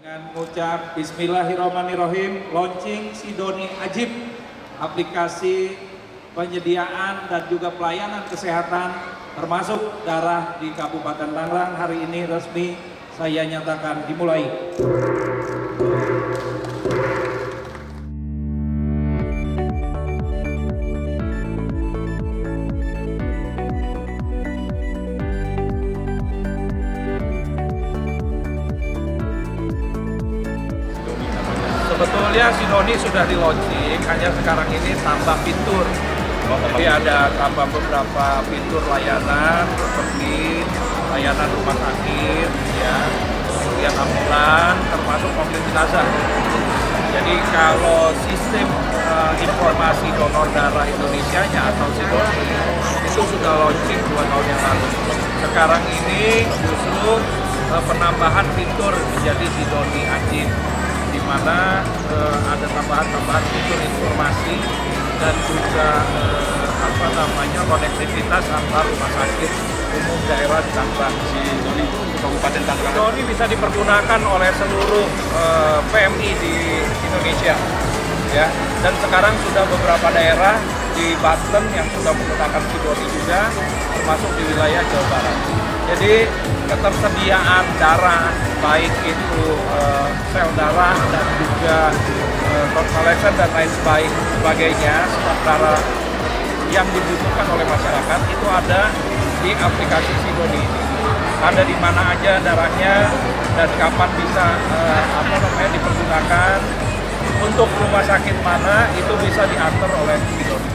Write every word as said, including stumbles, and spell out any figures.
Dengan mengucap Bismillahirrahmanirrahim, launching Sidoni Ajib, aplikasi penyediaan dan juga pelayanan kesehatan termasuk darah di Kabupaten Tangerang hari ini resmi saya nyatakan dimulai. Sebetulnya Sidoni sudah di launching, hanya sekarang ini tambah fitur. Jadi ada tambah beberapa fitur layanan seperti layanan rumah sakit, ya, kemudian ambulan, termasuk mobil jenazah. Jadi kalau sistem uh, informasi donor darah Indonesianya atau Sidoni itu sudah launching dua tahun yang lalu. Sekarang ini justru uh, penambahan fitur menjadi Sidoni Ajib, di mana uh, ada tambahan-tambahan fitur informasi dan juga uh, apa namanya konektivitas antar rumah sakit umum daerah di Tangerang. Sidoni Kabupaten Tangerang. Sidoni bisa dipergunakan oleh seluruh uh, P M I di Indonesia, ya. Dan sekarang sudah beberapa daerah di Banten yang sudah menggunakan Sidoni juga, termasuk di wilayah Jawa Barat. Jadi ketersediaan darah, baik itu uh, sel darah dan juga uh, konvalesen dan lain sebagainya, stok darah yang dibutuhkan oleh masyarakat itu ada di aplikasi Sidoni ini. Ada di mana aja darahnya dan kapan bisa uh, apa namanya dipergunakan, untuk rumah sakit mana itu bisa diatur oleh Sidoni.